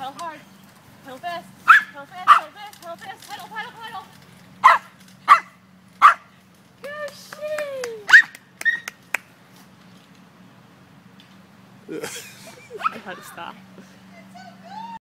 Pedal hard. Pedal fast. Pedal fast. Pedal fast. Pedal fast. Pedal, pedal, pedal. Go, she. I had to stop.